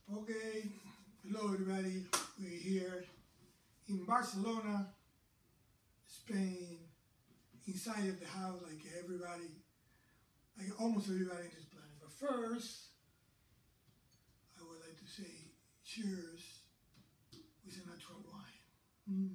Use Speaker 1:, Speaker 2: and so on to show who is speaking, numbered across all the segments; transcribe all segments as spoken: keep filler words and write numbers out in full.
Speaker 1: Okay, hello everybody. We're here in Barcelona, Spain, inside of the house like everybody, like almost everybody in this planet. But first, I would like to say cheers with a natural wine. Mm.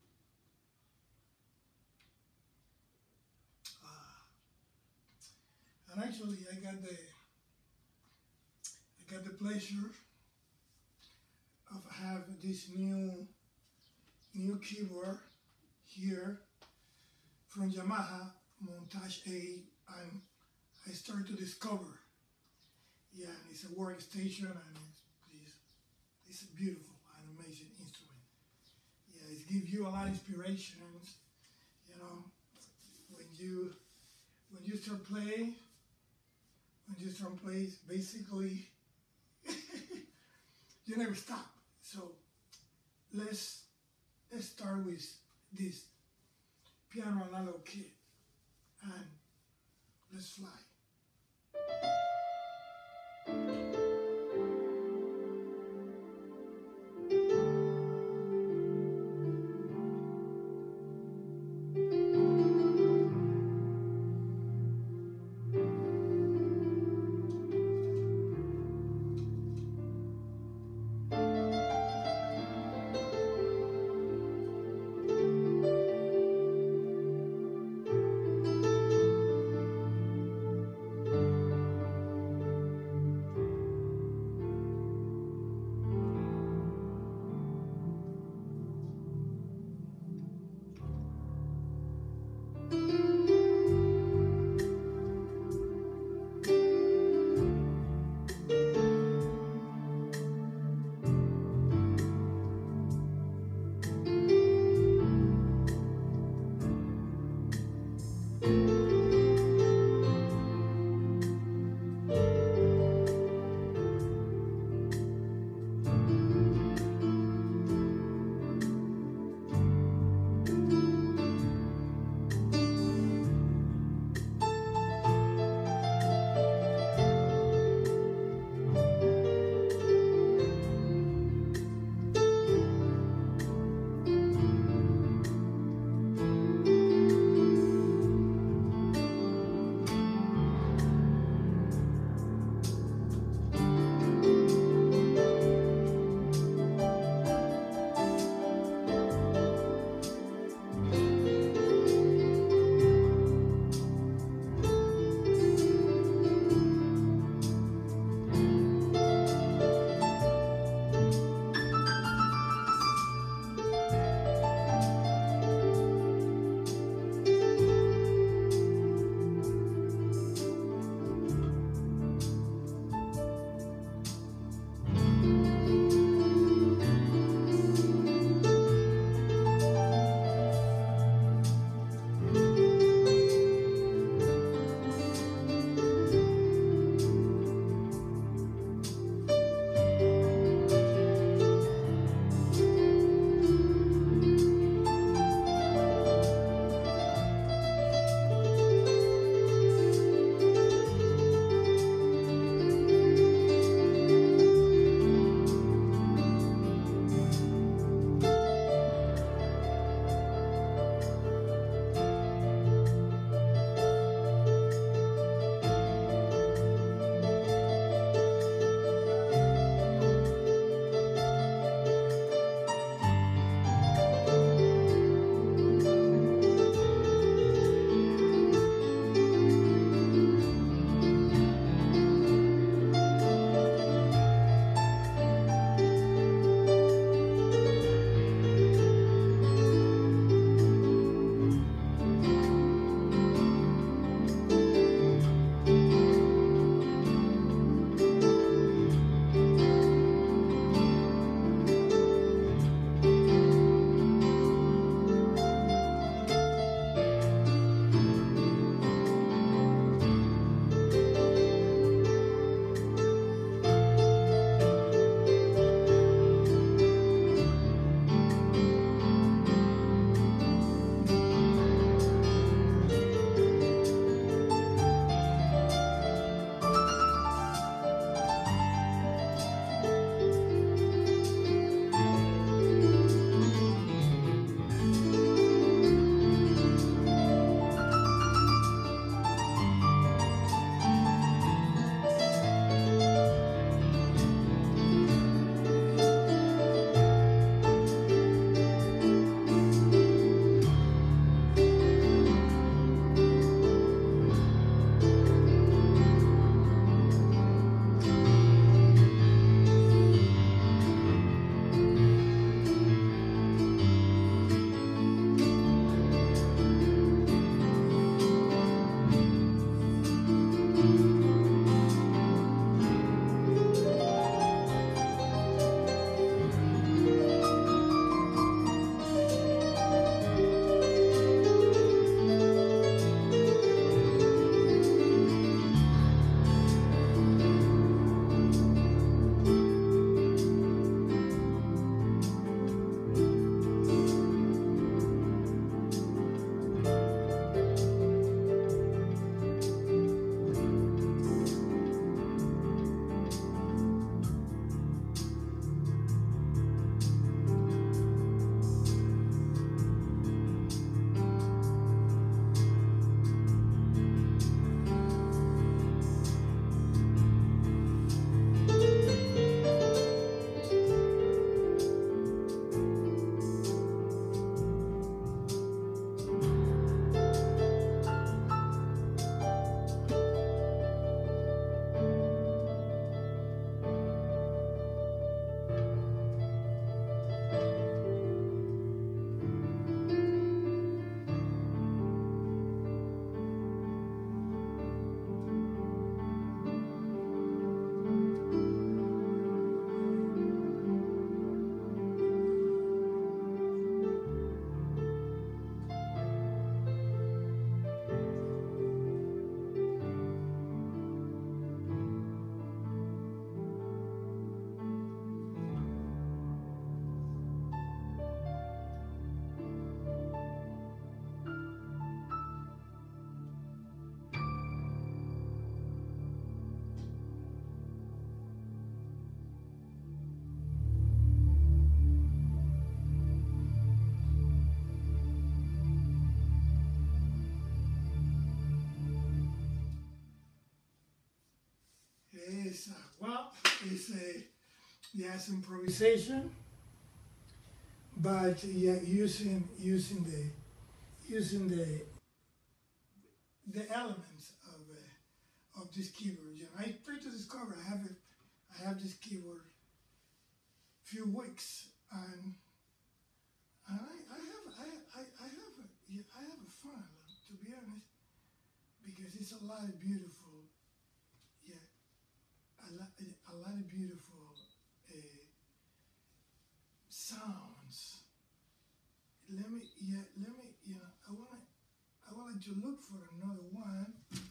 Speaker 1: Ah. And actually, I got the I got the pleasure of have this new new keyboard here from Yamaha, Montage A, and I started to discover. Yeah, it's a workstation and it's, it's a beautiful and amazing instrument. Yeah, it gives you a lot of inspirations. You know, when you when you start playing, when you start playing, basically you never stop. So let's let's start with this piano analog kit and let's fly. is, uh, well, it's a jazz improvisation, but yeah, using using the using the the elements of uh, of this keyboard. You know, I tried to discover. I have it. I have this keyboard few weeks, and, and I, I have I, I, I have a, yeah, I have a fun, to be honest, because it's a lot of beautiful, yeah, a lot a lot of beautiful uh, sounds. Let me yeah let me you know I wanna I wanted to look for another one,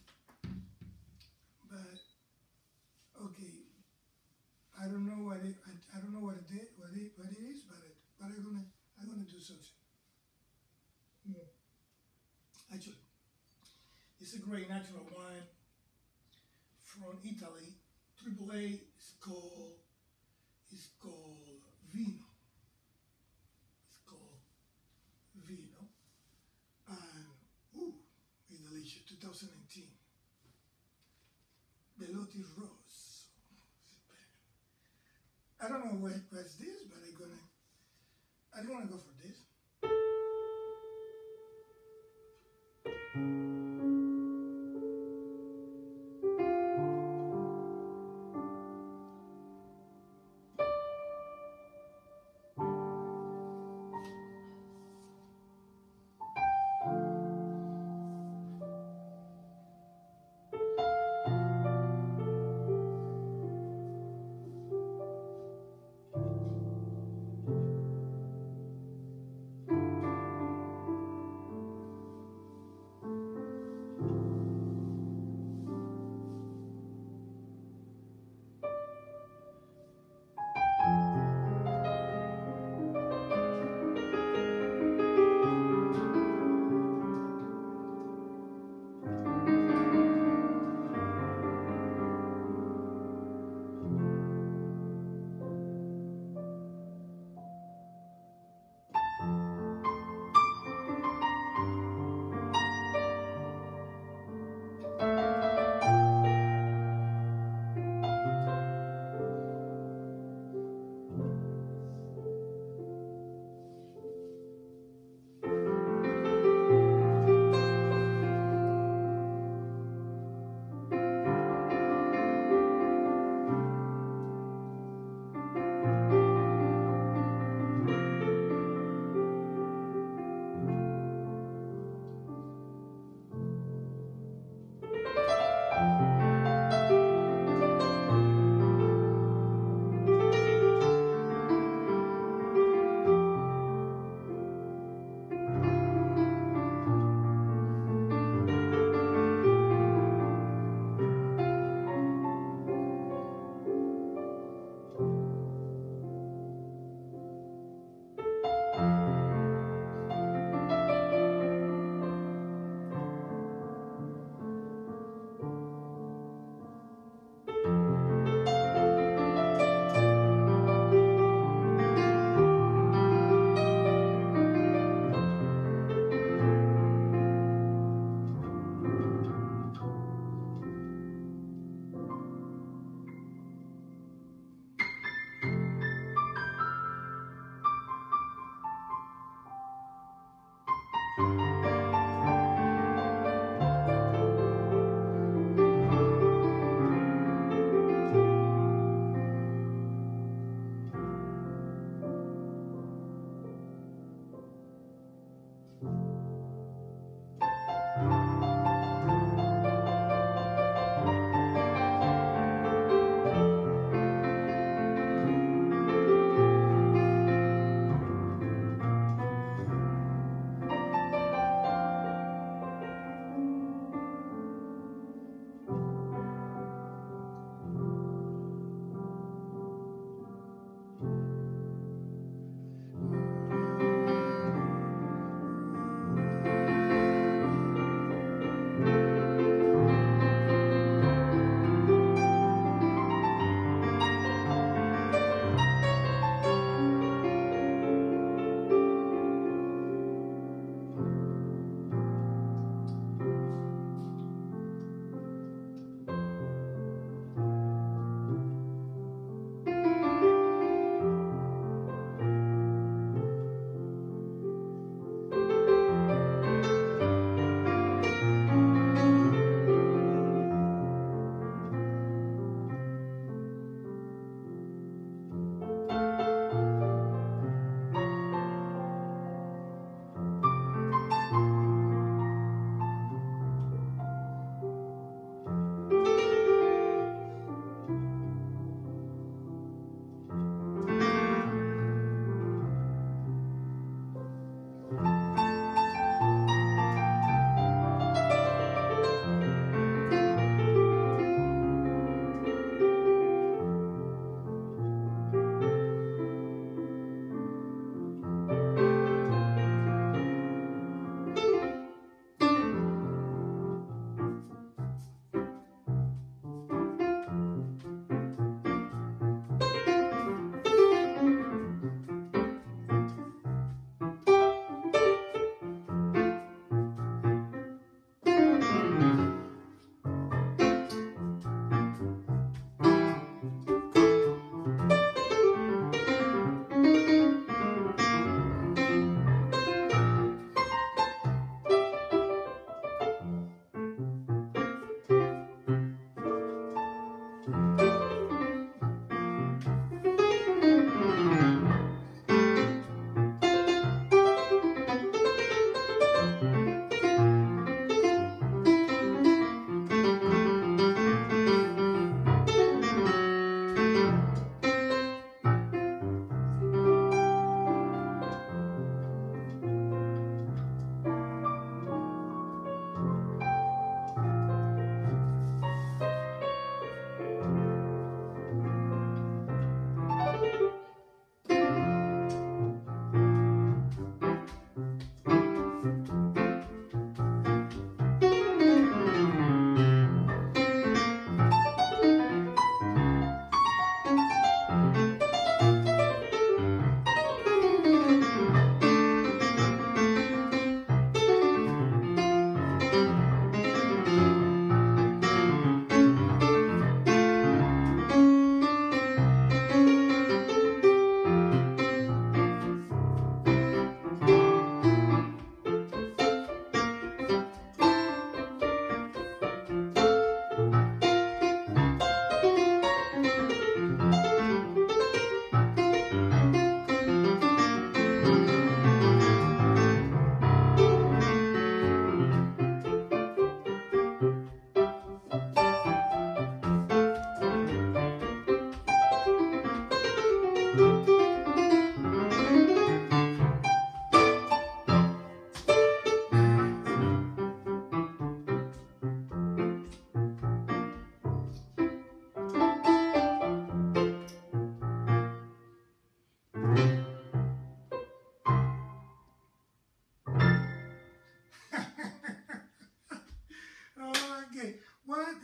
Speaker 1: but okay. I don't know what it. I, I don't know what it is. What it what it is, but it, but I'm gonna I'm gonna do something. Mm. Actually, it's a great natural wine from Italy. Triple A is called is called Vino. It's called Vino, and ooh, it's delicious. twenty nineteen. Belotti Rose. I don't know what what's this, but I'm gonna I'm gonna go for this.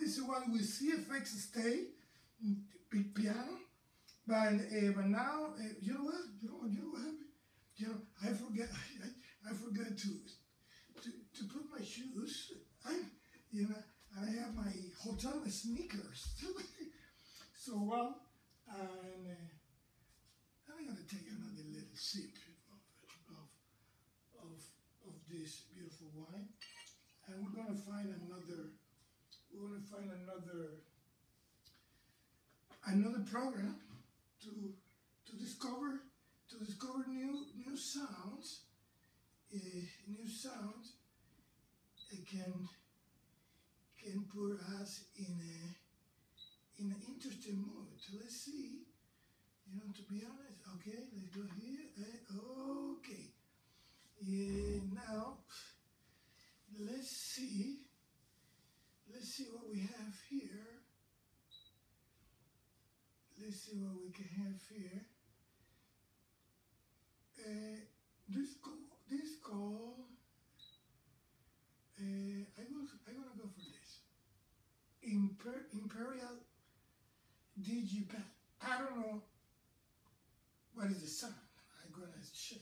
Speaker 1: this is what we see effects stay, big piano, but uh, but now uh, you know what you know you know what happened? You know I forget I, I forgot to to to put my shoes. I you know I have my hotel sneakers. So well, and uh, I'm gonna take another little sip of of of of this beautiful wine, and we're gonna find another. We're gonna find another another program to to discover to discover new new sounds, uh, new sounds. It can can put us in a in an interesting mood. So let's see. You know, to be honest, okay, let's go here. Uh, okay. Yeah, now let's see. Let's see what we have here. Let's see what we can have here. Uh, this call, this call. Uh, I will. I'm gonna go for this. Imper, Imperial Digipad. I don't know what is the sound. I'm gonna check.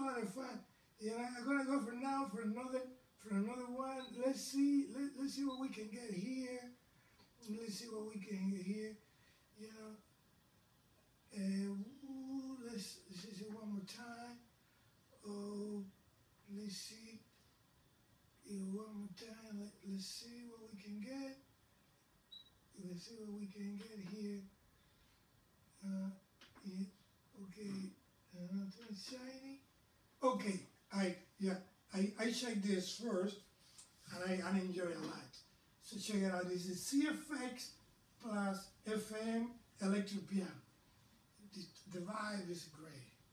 Speaker 1: lot of fun. You know, I'm gonna go for now for another for another one. Let's see. Let, let's see what we can get here. Let's see what we can get here. You know. Uh, ooh, let's, let's see one more time. Oh, let's see. Yeah, one more time. Let, let's see what we can get. Let's see what we can get here. Uh, yeah, okay. Uh, nothing shiny. Okay, I yeah, I I checked this first, and I, I enjoy it a lot. So check it out. This is C F X plus F M electric piano. The, the vibe is great.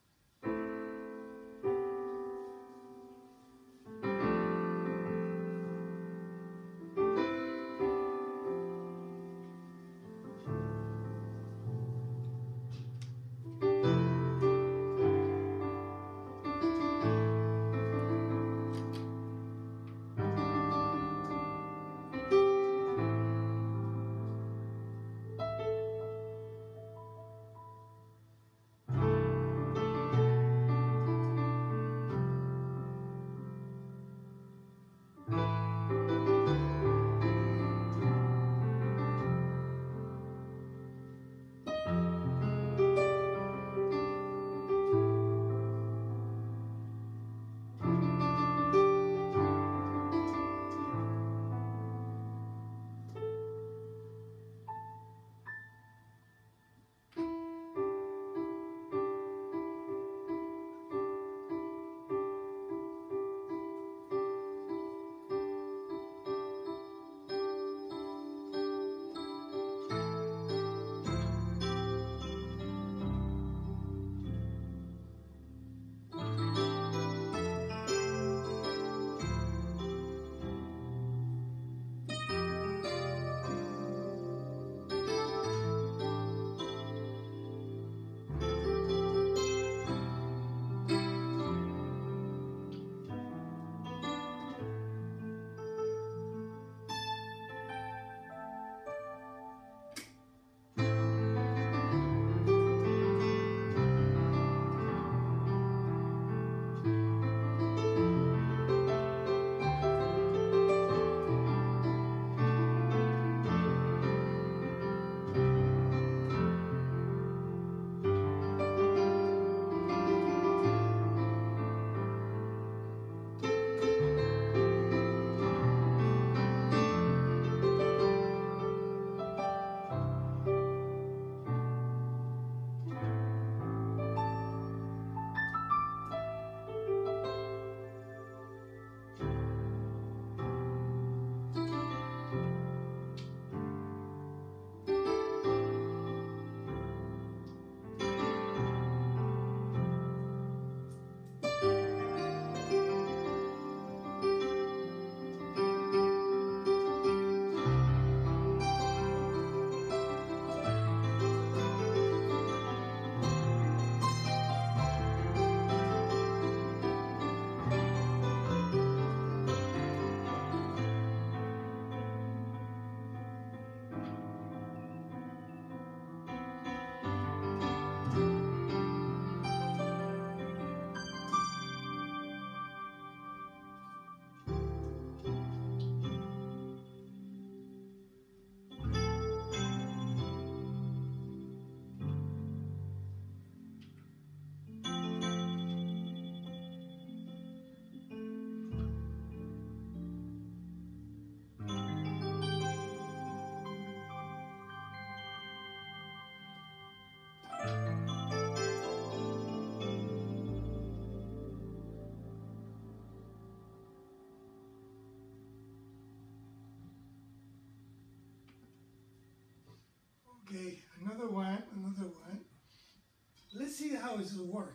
Speaker 1: Okay, another one, another one. Let's see how it will work.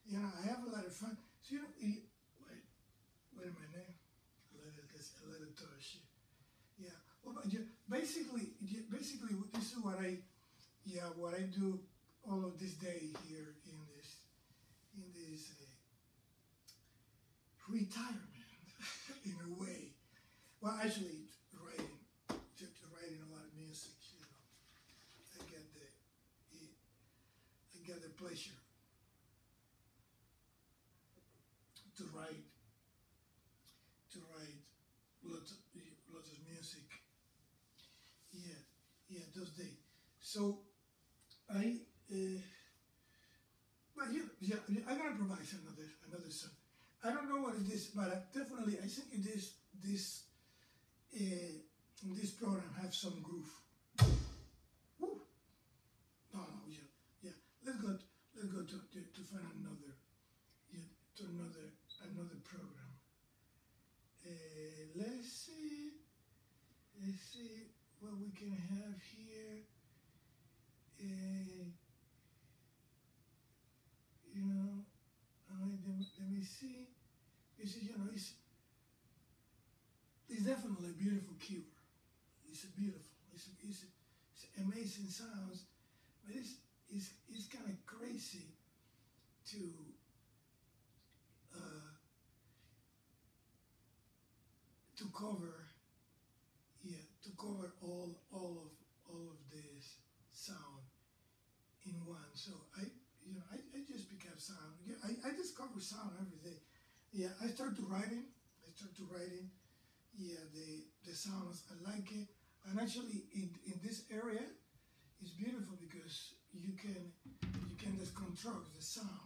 Speaker 1: You know, I have a lot of fun. So you know, it, wait, wait a minute. A little, a little touch. Yeah. Well, but yeah, basically, yeah, basically, this is what I, yeah, what I do all of this day here in this, in this uh, retirement, in a way. Well, actually, writing, just writing a lot of music. You know, I got the, I got the pleasure to write, to write lots of, lots of music. Yeah, yeah, those days. So I, uh, but yeah, yeah, I'm gonna provide another another song. I don't know what it is, but I definitely I think it is this uh, this program have some groove. Woo. No, no, yeah, yeah. Let's go. To, let's go to, to to find another, yeah, to another another program. Uh, let's see. Let's see what we can have here. Uh, you know, uh, let, me, let me see. This is, you know, it's, it's definitely a beautiful keyboard. It's a beautiful, it's, a, it's, a, it's amazing sounds, but it's, it's, it's kind of crazy to, uh, to cover, yeah, to cover all, all of, all of this sound in one. So I, you know, I, I just pick up sound. Yeah, I, I discover sound every day. Yeah, I start to writing. I start to writing. Yeah, the the sounds, I like it. And actually, in in this area, it's beautiful because you can you can just control the sound.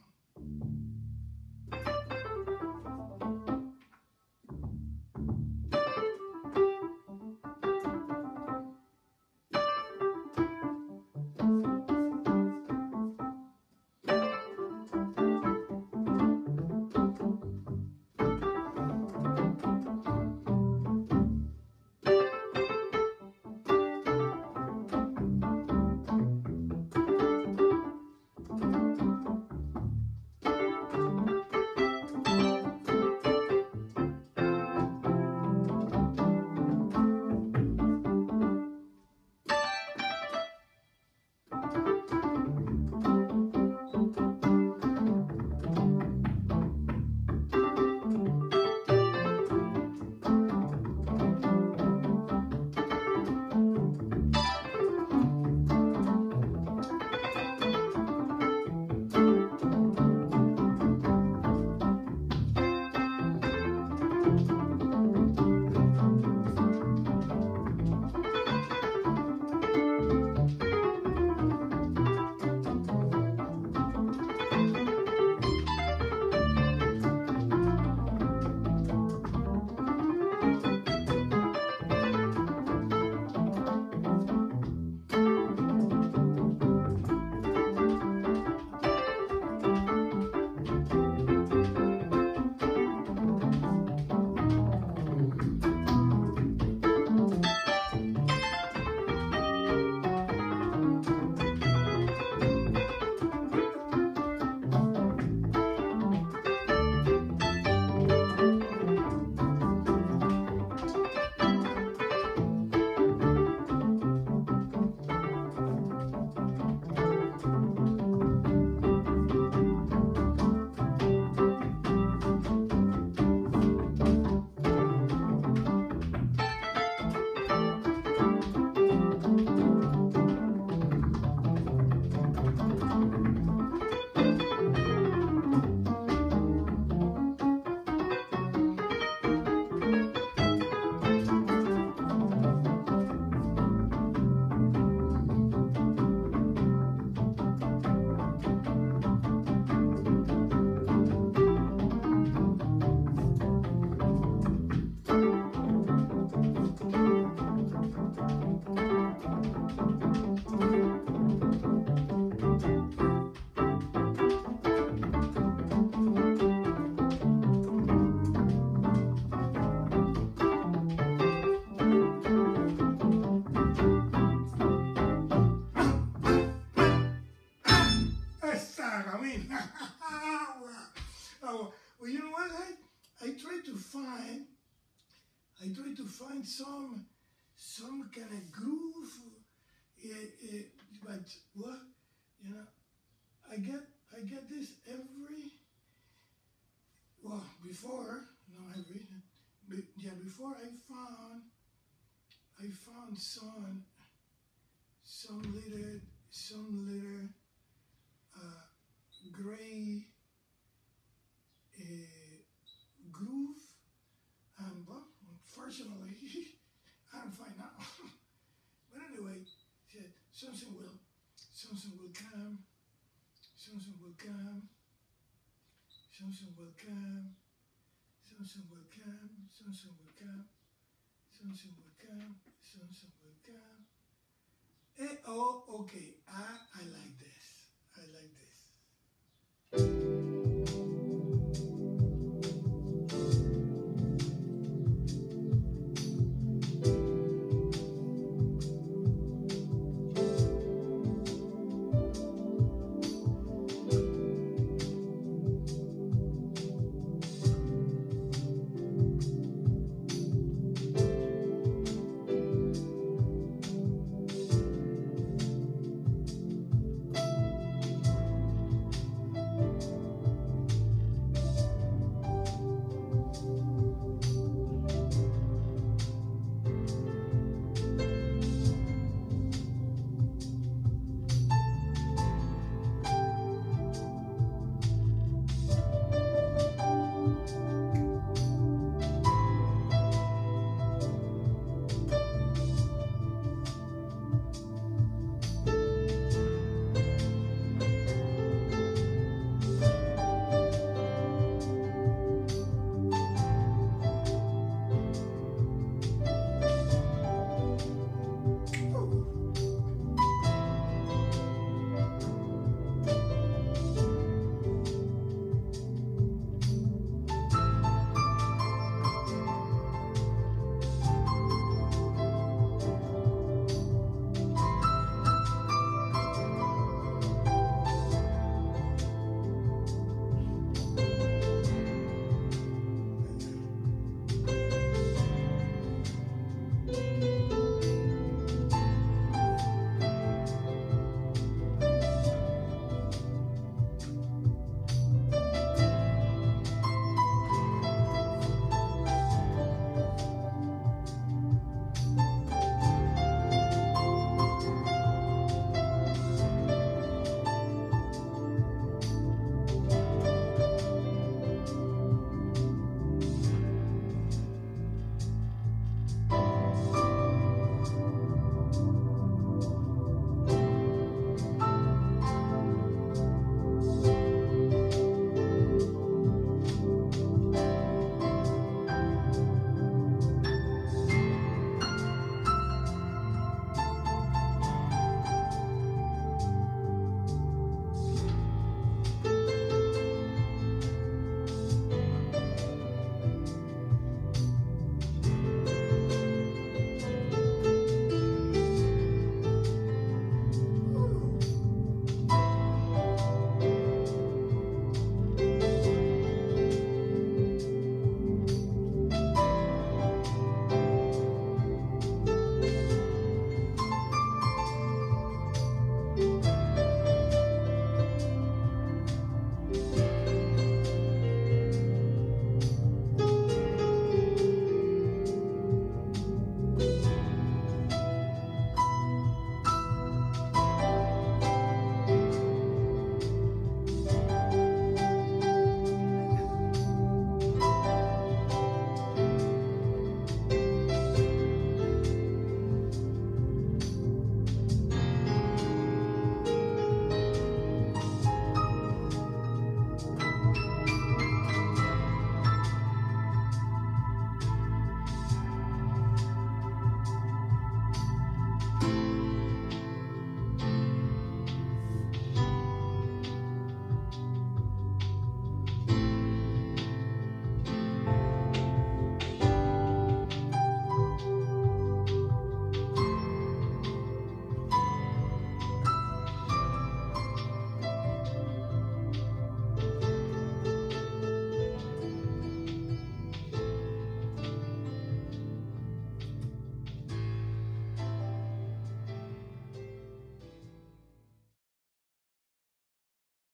Speaker 1: Oh, well, you know what? I, I try to find, I try to find some, some kind of groove. It, it, but what, you know, I get, I get this every, well, before, not every, but yeah, before I found, I found some, some little, some little uh, gray uh, groove, and well, unfortunately, I don't find out. But anyway, yeah, something will, something will come, something will come, something will come, something will come, something will come, something will come, something will come. Eh, oh, okay, I, I like this, I like this.